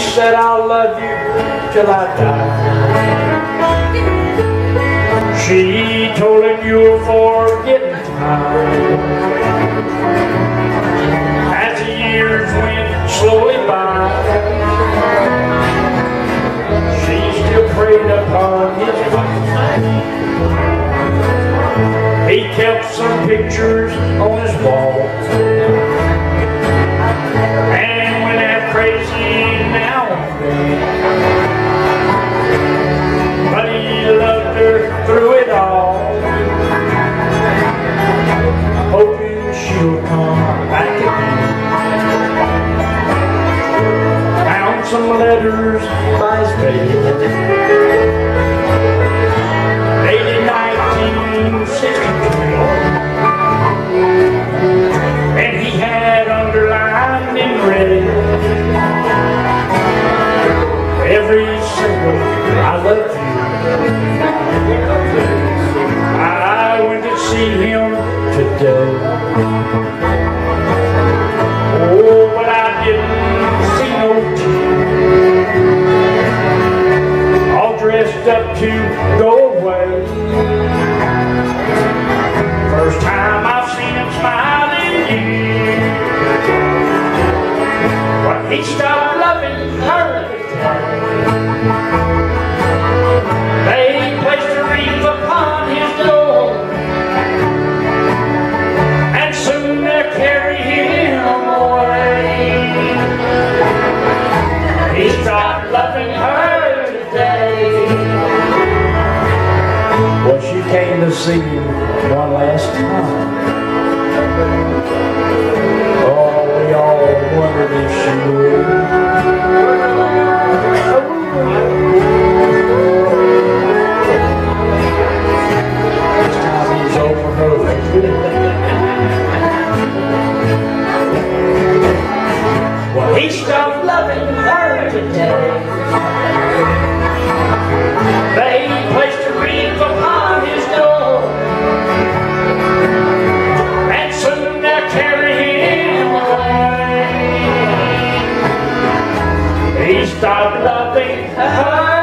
said I'll love you till I die. She told him you're forgetting time. As the years went slowly by, she still preyed upon his mind. He kept some pictures on his wall, and went out crazy now and then. But he loved her through it all, hoping she'll come back again. Found some letters by his bed, dated 1963, and he had underlined in red every single I love you. I went to see him today. Oh, but I didn't see no tears, all dressed up to go away. First time I've seen him smile in years, but he stopped loving her today. They placed a wreath upon his door, and soon they'll carry him away. He stopped loving her today. Well, she came to see him one last time. Oh, we all wondered if she would. This time he's over her. Well, he stopped loving her today. They placed a wreath upon his door, and soon they'll carry him away. He stopped loving her.